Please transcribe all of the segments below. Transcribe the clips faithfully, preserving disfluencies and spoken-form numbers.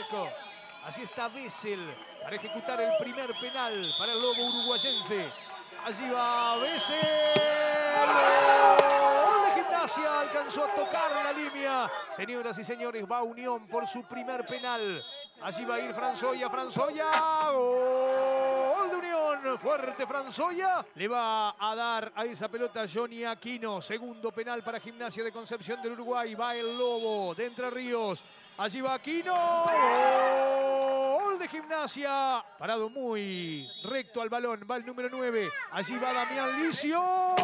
arco. Allí está Bessel para ejecutar el primer penal para el lobo uruguayense. Allí va Bessel. ¡Gol de Gimnasia! Alcanzó a tocar la línea. Señoras y señores, va Unión por su primer penal. Allí va a ir Franzoya, Franzoya. ¡Gol de Unión! Fuerte Franzoya. Le va a dar a esa pelota Johnny Aquino. Segundo penal para Gimnasia de Concepción del Uruguay. Va el lobo de Entre Ríos. Allí va Aquino. Gol de Gimnasia. Parado muy recto al balón. Va el número nueve. Allí va Damián Licio.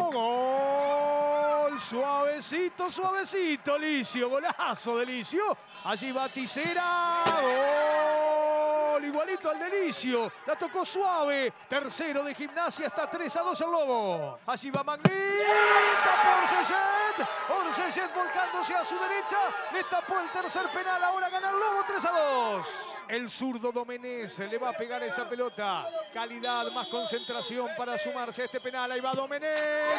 Gol. Suavecito, suavecito. Licio. Golazo de Licio. Allí va Tisera. Gol. Igualito al de Licio. La tocó suave. Tercero de Gimnasia. Está tres a dos el lobo. Allí va Magnín. Tapó Orsellet. Orsellet volcándose a su derecha. Le tapó el tercer penal. Ahora gana el lobo tres a dos. El zurdo Domenech le va a pegar esa pelota. Calidad, más concentración para sumarse a este penal. Ahí va Domenech.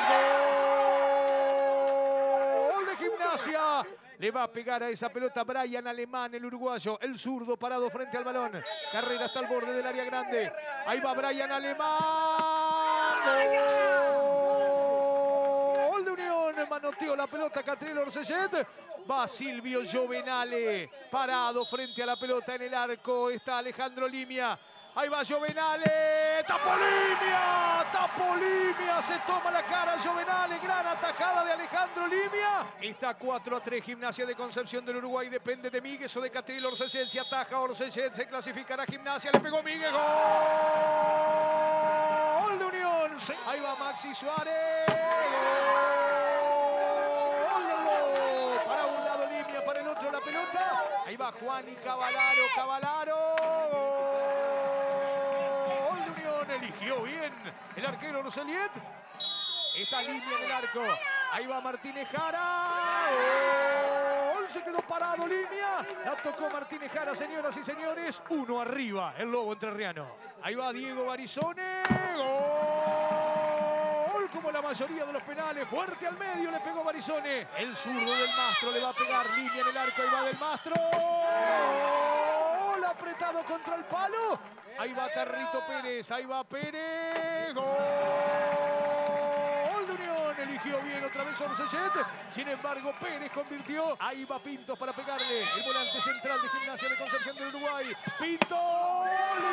Gol de Gimnasia. Le va a pegar a esa pelota Brian Alemán, el uruguayo. El zurdo parado frente al balón. Carrera hasta el borde del área grande. Ahí va Brian Alemán. Gol de Unión. Manoteó la pelota Catriel Orsellet. Va Silvio Giovenale. Parado frente a la pelota en el arco. Está Alejandro Limia. Ahí va Giovenale. ¡Tapó Limia! ¡Tapó Limia! Se toma la cara Giovenale. Gran atajada de Alejandro Limia. Está cuatro a tres Gimnasia de Concepción del Uruguay. Depende de Míguez o de Catriel Orsellet. Si ataja Orsellet, se clasificará Gimnasia. Le pegó Míguez. ¡Gol de Unión! Ahí va Maxi Suárez. ¡Gol del Lobo! Para un lado Limia, para el otro la pelota. Ahí va Juan y Cavalaro. Cavalaro. Eligió bien el arquero Orsellet. Está Limia en el arco. Ahí va Martínez Jara. ¡Gol! Se quedó parado Limia. La tocó Martínez Jara, señoras y señores. Uno arriba, el lobo entrerriano. Ahí va Diego Barizone. ¡Gol! Como la mayoría de los penales. Fuerte al medio le pegó Barizone. El zurdo del Mastro le va a pegar. Limia en el arco. Ahí va del Mastro. ¡Gol! Apretado contra el palo. Ahí va Tarrito Pérez, ahí va Pérez. ¡Gol de Unión! Eligió bien otra vez Orsellet. Sin embargo, Pérez convirtió. Ahí va Pintos para pegarle. El volante central de Gimnasia de Concepción del Uruguay. Pintos. ¡Gol!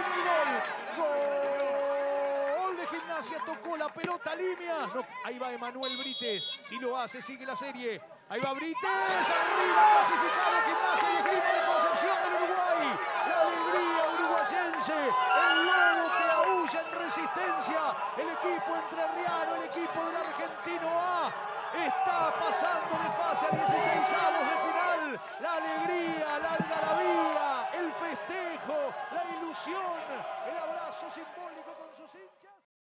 ¡Gol de Gimnasia! Tocó la pelota Limia. No, ahí va Emanuel Brites. Si lo hace, sigue la serie. Ahí va Brites. Arriba clasificado Gimnasia y Esgrima de Concepción del Uruguay. La alegría uruguayense. El lobo que aúlla en resistencia. El equipo entrerriano, el equipo del Argentino A. Está pasando de fase a dieciseis avos de final. La alegría, la algarabía.